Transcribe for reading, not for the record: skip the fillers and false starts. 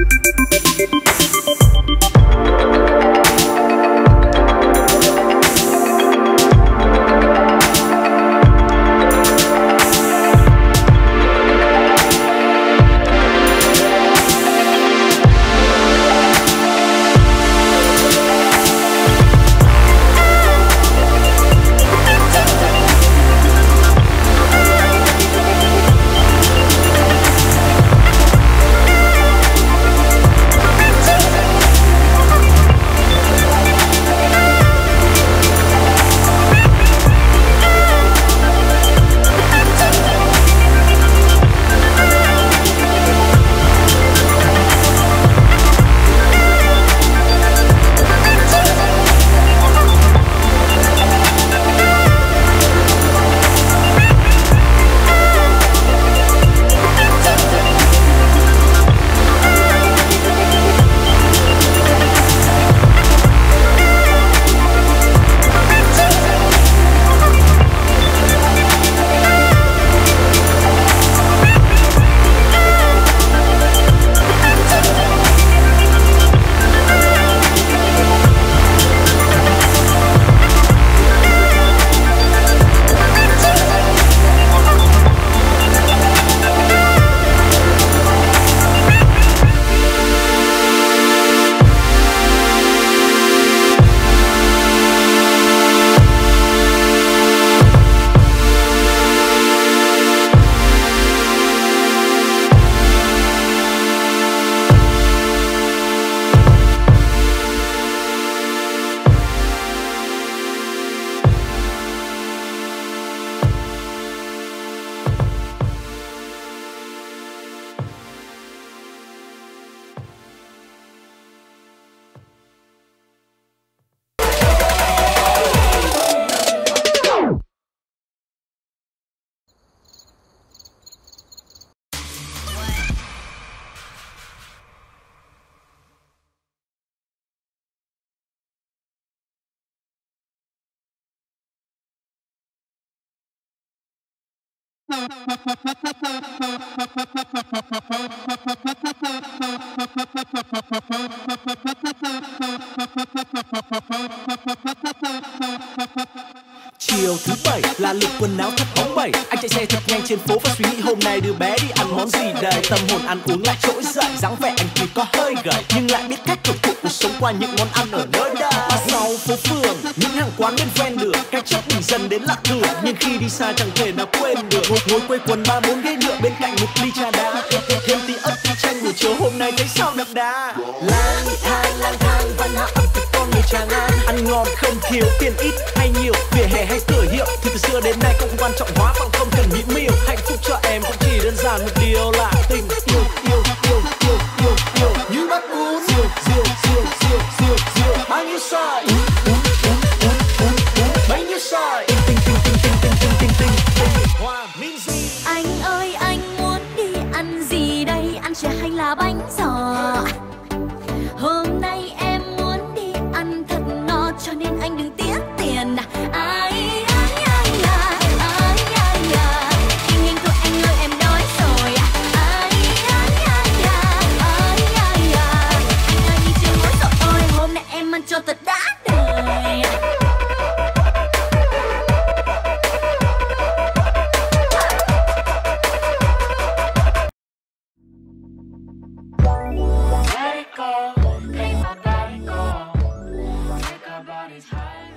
Chiều thứ bảy là lượt quần áo thật bóng bẩy. Anh chạy xe thật nhanh trên phố và suy nghĩ hôm nay đưa bé đi ăn món gì đây. Tâm hồn ăn uống lại trỗi dậy, dáng vẻ anh tuy có hơi gầy nhưng lại biết cách hưởng thụ cuộc sống qua những món ăn ở nơi đây. Sau phố phường, những hàng quán bên ven đường, cái chớp mình dần đến lạ thường. Nhưng khi đi xa chẳng thể nào quên được ngồi quây quần ba bốn ghế nhựa bên cạnh một ly trà đá. Thêm tí ớt tí chanh buổi chiều hôm nay thấy sao đậm đà. Lang thang văn hóa ẩm thực con người Tràng An. Ăn ngon không thiếu, tiền ít hay nhiều, vỉa hè hay cửa hiệu thì từ xưa đến nay cũng không quan trọng hóa bằng không cần mỹ miều. Hạnh phúc cho em cũng chỉ đơn giản một điều là tình yêu như bát bún rượu bao nhiêu sợi bấy nhiêu sợi tinh hoa min gì. Anh ơi anh muốn đi ăn gì đây, ăn chè hay là bánh giò? Hôm nay em muốn đi ăn thật no cho nên anh đừng tiếc tiền. Anh nhanh thôi anh ơi em đói rồi. Anh ơi đi chơi mỗi rồi ôi, hôm nay em ăn cho thật đã đời. Let it go, make my body go. Take our bodies high.